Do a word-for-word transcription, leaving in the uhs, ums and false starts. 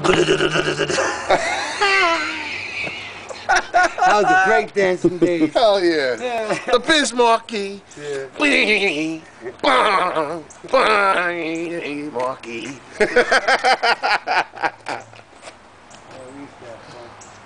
How's the breakdancing days? Hell yeah. Yeah. The Bismarcky. Yeah. Bismarcky.